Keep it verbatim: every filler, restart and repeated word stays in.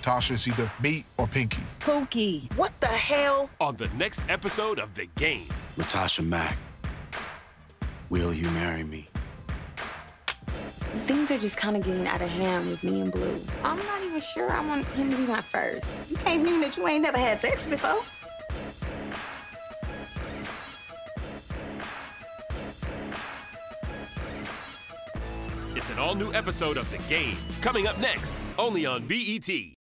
Tasha, it's either me or Pinky. Pookie, what the hell? On the next episode of The Game. Latasha Mack, will you marry me? Things are just kind of getting out of hand with me and Blue. I'm not even sure I want him to be my first. You can't mean that you ain't never had sex before. It's an all-new episode of The Game, coming up next, only on B E T.